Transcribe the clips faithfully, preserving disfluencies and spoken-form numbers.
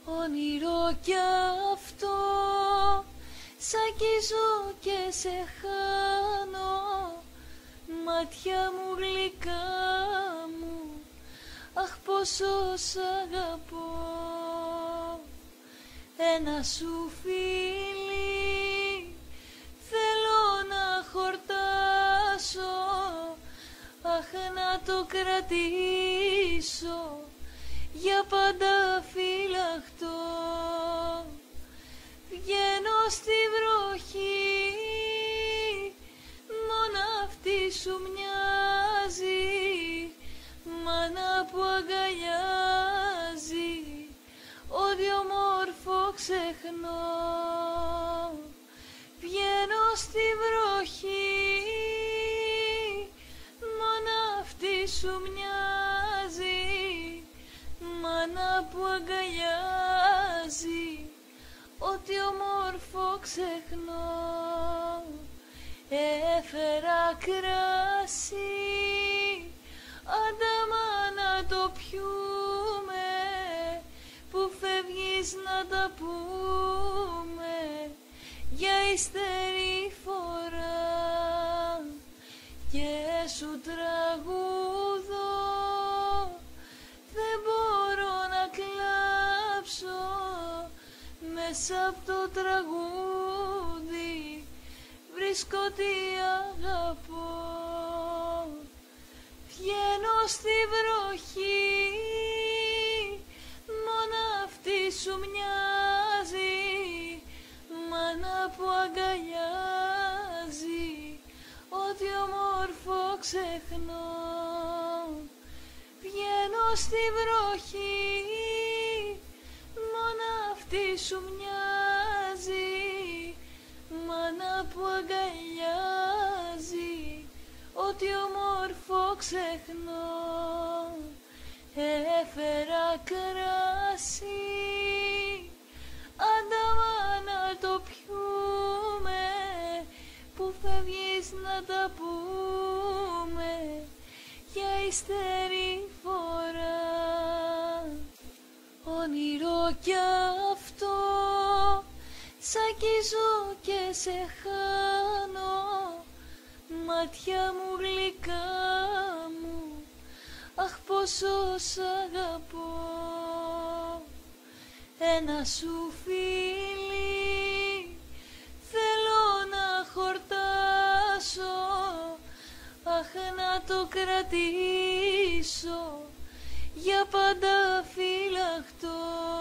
Όνειρο κι αυτό, σ' αγγίζω και σε χάνω, μάτια μου γλυκά μου, αχ πόσο σ' αγαπώ. Ένα σου φίλι θέλω να χορτάσω, αχ να το κρατήσω για πάντα φυλαχτό. Βγαίνω στη βροχή, μόνο αυτή σου μοιάζει, μάνα που αγκαλιάζει, ό,τι όμορφο ξεχνώ. Βγαίνω στη βροχή, μόνο αυτή σου μοιάζει, μάνα που αγκαλιάζει, ό,τι όμορφο ξεχνώ. Έφερα κράσι, άνταμα να το πιούμε, που φεύγεις να τα πούμε για ύστερη φορά. Και σου τραγούδω, δεν μπορώ να κλάψω, μέσα απ' το τραγούδι βρίσκω τι αγαπώ. Βγαίνω στη βροχή, μόνο αυτή σου μοιάζει, μάνα που αγκαλιάζει, ό,τι όμορφο ξεχνώ. Βγαίνω στη βροχή, μόνο αυτή σου μοιάζει, μάνα που αγκαλιάζει, ό,τι όμορφο ξεχνώ. Έφερα κράσι, άνταμα να το πιούμε, που φεύγεις να τα πούμε για ύστερη φορά. Όνειρο κι αυτό, σ' αγγίζω και σε χάνω, μάτια μου γλυκά μου, αχ πόσο σ' αγαπώ. Ένα σου φίλι θέλω να χορτάσω, αχ να το κρατήσω για πάντα φυλαχτό.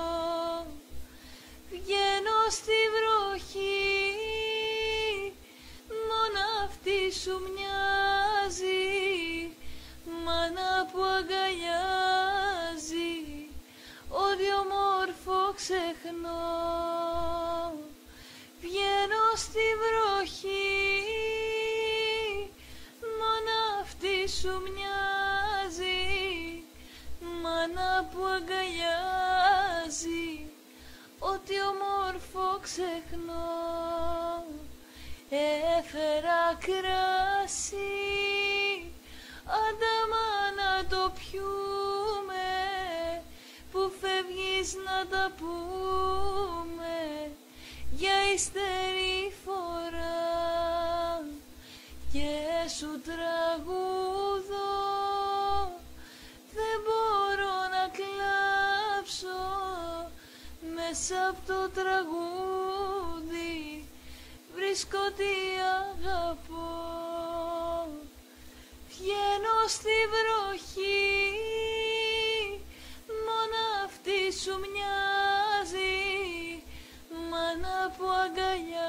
Βγαίνω στη βροχή, μόνο αυτή σου μοιάζει, μάνα που αγκαλιάζει, ό,τι όμορφο ξεχνώ. Βγαίνω στη βροχή, μόνο αυτή σου μοιάζει, μάνα που αγκαλιάζει, ό,τι όμορφο ξεχνώ. Έφερα κράσι, άνταμα να το πιούμε, που φεύγεις να τα πούμε για ύστερη φορά. Και σου τραγούδω, δεν μπορώ να κλάψω, μέσα απ' το τραγούδι βρίσκω τι αγαπώ. Βγαίνω στη βροχή, μόνο αυτή σου μοιάζει, μάνα που αγκαλιάζει,